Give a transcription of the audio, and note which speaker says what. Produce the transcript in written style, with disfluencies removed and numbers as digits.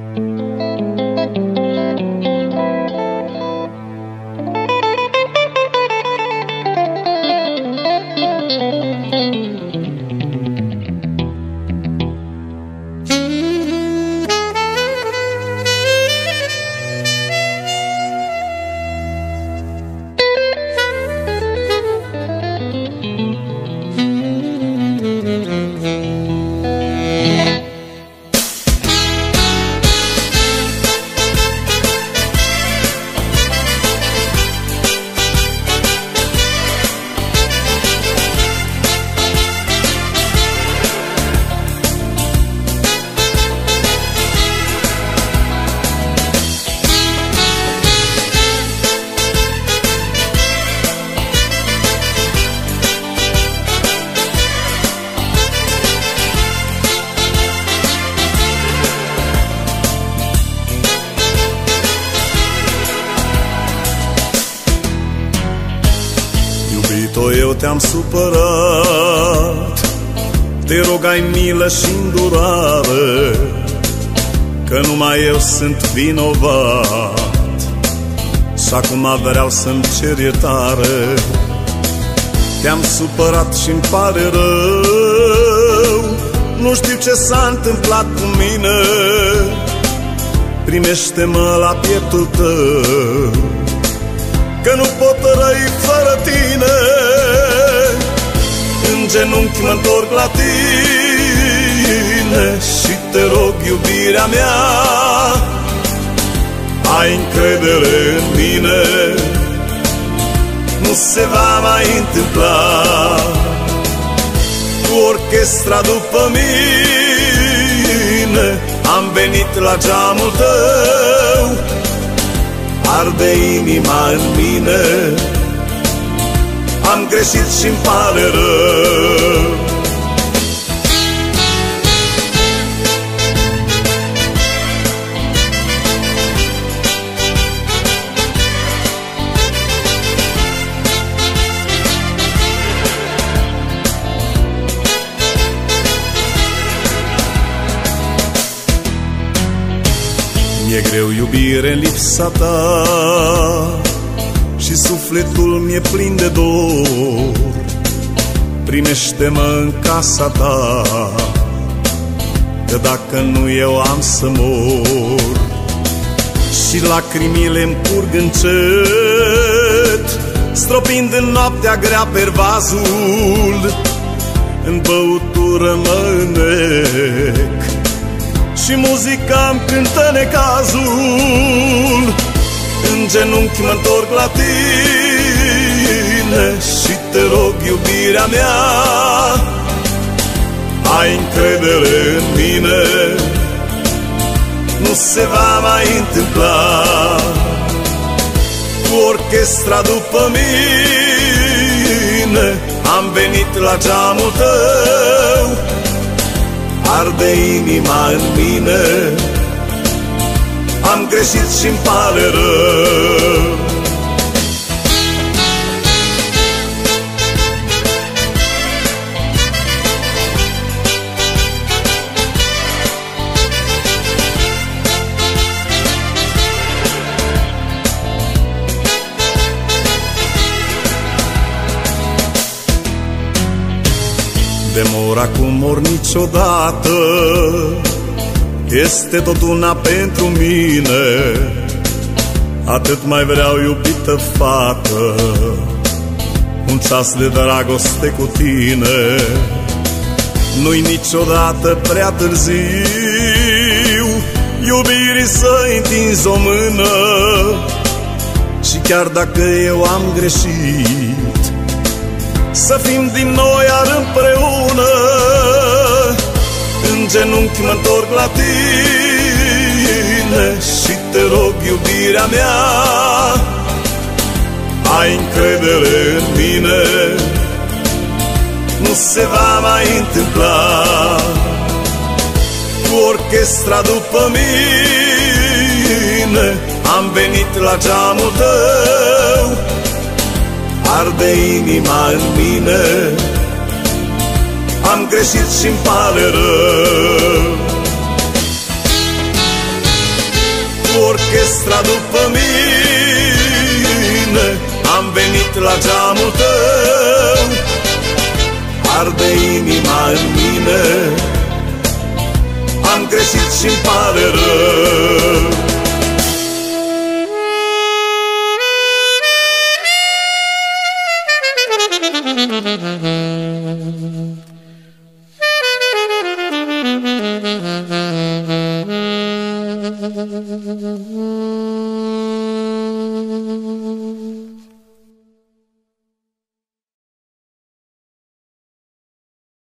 Speaker 1: Eu te-am supărat, te rog ai milă și îndurare, că numai eu sunt vinovat și acum vreau să-mi cer iertare. Te-am supărat și-mi pare rău, nu știu ce s-a întâmplat cu mine, primește-mă la pieptul tău, că nu pot trăi fără tine. În genunchi mă-ntorc la tine și te rog, iubirea mea, ai încredere în mine, nu se va mai întâmpla. Cu orchestra după mine am venit la geamul tău, arde inima în mine, am greșit și-mi pare rău. Mi-e greu, iubire, în lipsa ta și sufletul mi-e plin de dor. Primește-mă în casa ta, că dacă nu eu am să mor. Și lacrimile-mi curg încet, stropind în noaptea grea pervazul, în băutură mă înnec și muzica-mi cântă necazul. În genunchi mă-ntorc la tine și te rog, iubirea mea, ai încredere în mine, nu se va mai întâmpla. Cu orchestra după mine am venit la geamul tău, arde inima în mine, am greșit și-mi pare rău. De mor acum mor niciodată, este tot una pentru mine. Atât mai vreau, iubită fată, un ceas de dragoste cu tine. Nu-i niciodată prea târziu iubirii să-i întinzi o mână, și chiar dacă eu am greșit, să fim din nou iar împreună. În genunchi mă-ntorc la tine și te rog, iubirea mea, ai încredere în mine, nu se va mai întâmpla. Cu orchestra după mine am venit la geamul tău, arde inima în mine, am greșit și-mi pare rău.